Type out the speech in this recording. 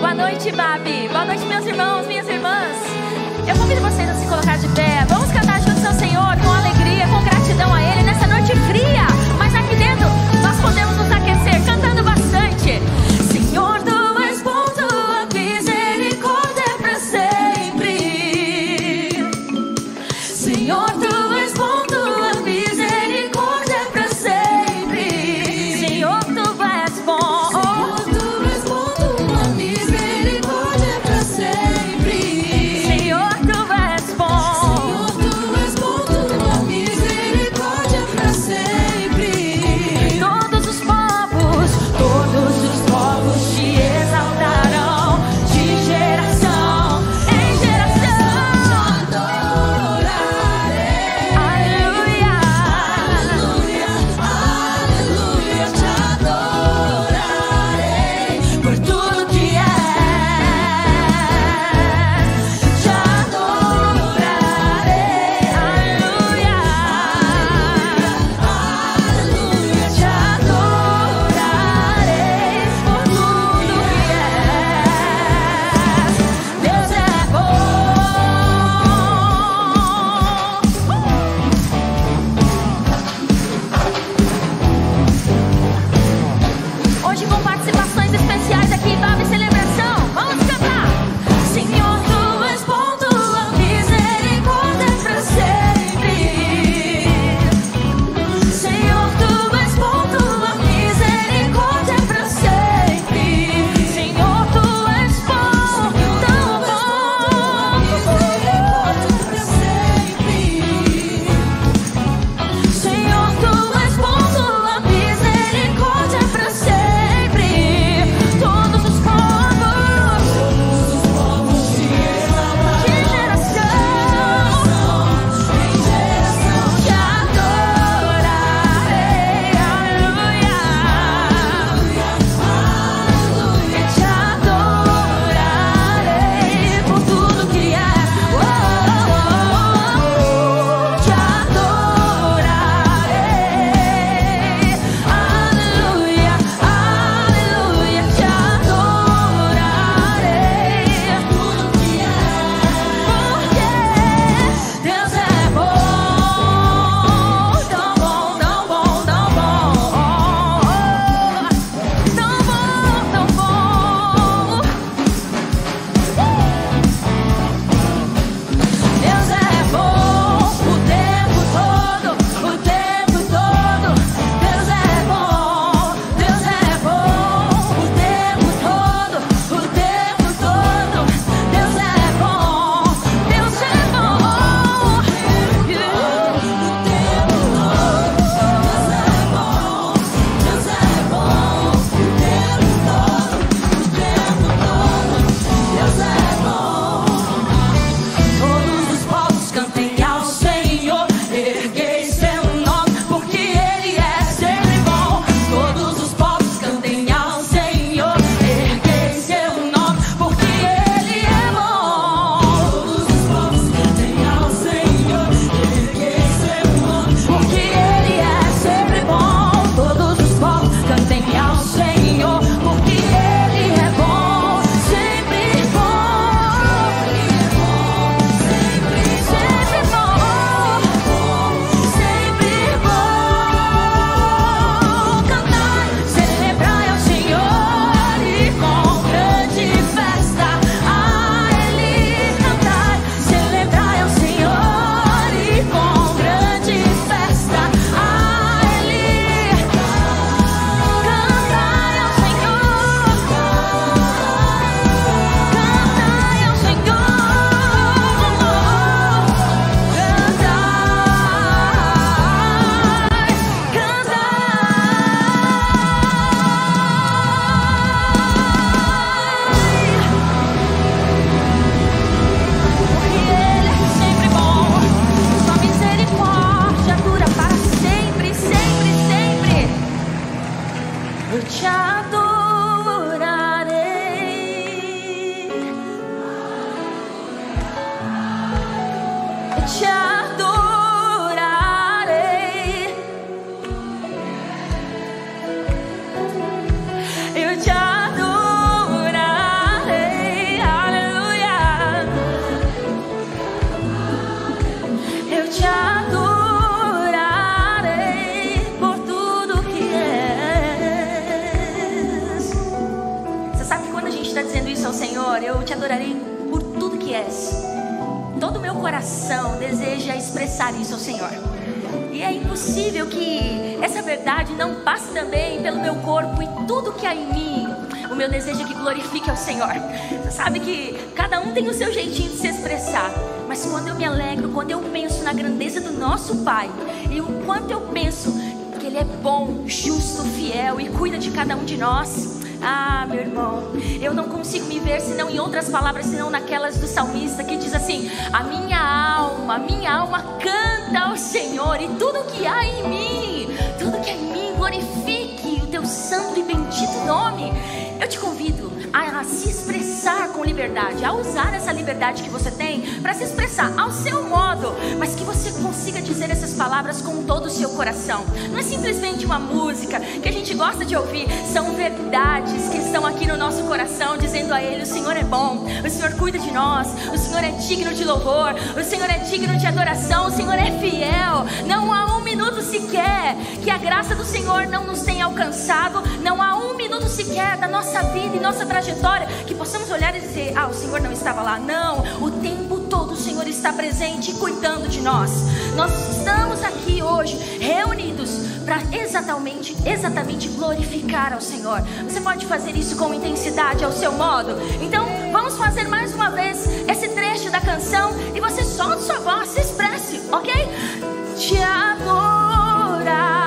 Boa noite, Babi. Boa noite, meus irmãos, minhas irmãs. Eu convido vocês a se colocar de pé. Vamos cantar juntos ao Senhor com alegria, com gratidão a Ele nessa noite fria. Mas aqui dentro nós podemos nos aquecer cantando bastante. Senhor, tu és bom, tua misericórdia é pra sempre. Senhor, tu és bom, tua misericórdia é pra sempre. Senhor, tu és bom. Senhor, tu és bom, tua misericórdia é pra sempre. Senhor, tu és bom. Senhor, tu és bom, tua misericórdia é pra sempre. Todos os povos te exaltarão, de geração em geração. Adorarei. Aleluia. Aleluia. Aleluia. Te adorarei por tudo que és. Te adorarei. Aleluia. Aleluia. Te adorarei por tudo que és. Deus é bom. Hoje com participações especiais aqui, Babi Celebração. Vamos cantar. Senhor, tu és bom, tua misericórdia é pra sempre. Senhor, tu és bom, tua misericórdia é pra sempre. Senhor, tu és bom, tão bom. Misericórdia é pra sempre. Senhor, tu és bom, tua misericórdia é pra sempre. Todos os povos gente está dizendo isso ao Senhor: eu te adorarei por tudo que és. Todo o meu coração deseja expressar isso ao Senhor. E é impossível que essa verdade não passe também pelo meu corpo e tudo que há em mim. O meu desejo é que glorifique ao Senhor. Você sabe que cada um tem o seu jeitinho de se expressar. Mas quando eu me alegro, quando eu penso na grandeza do nosso Pai, e o quanto eu penso que Ele é bom, justo, fiel e cuida de cada um de nós. Ah, meu irmão, eu não consigo me ver senão em outras palavras, senão naquelas do salmista que diz assim: a minha alma canta ao Senhor, e tudo que há em mim, tudo que há em mim, glorifique o teu santo e bendito nome. Eu te convido a se expressar com liberdade, a usar essa liberdade que você tem para se expressar ao seu modo, mas que você consiga dizer essas palavras com todo o seu coração. Não é simplesmente uma música que a gente gosta de ouvir, são verdades que estão aqui no nosso coração, dizendo a Ele: o Senhor é bom, o Senhor cuida de nós, o Senhor é digno de louvor, o Senhor é digno de adoração, o Senhor é fiel. Não há um minuto sequer que a graça do Senhor não nos tenha alcançado, não há um minuto sequer da nossa vida e nossa trajetória que possamos olhar e dizer: ah, o Senhor não estava lá. Não, o tempo todo o Senhor está presente e cuidando de nós. Nós estamos aqui hoje reunidos para exatamente glorificar ao Senhor. Você pode fazer isso com intensidade ao seu modo? Então vamos fazer mais uma vez esse trecho da canção e você solta sua voz, se expresse, ok? Te adorar.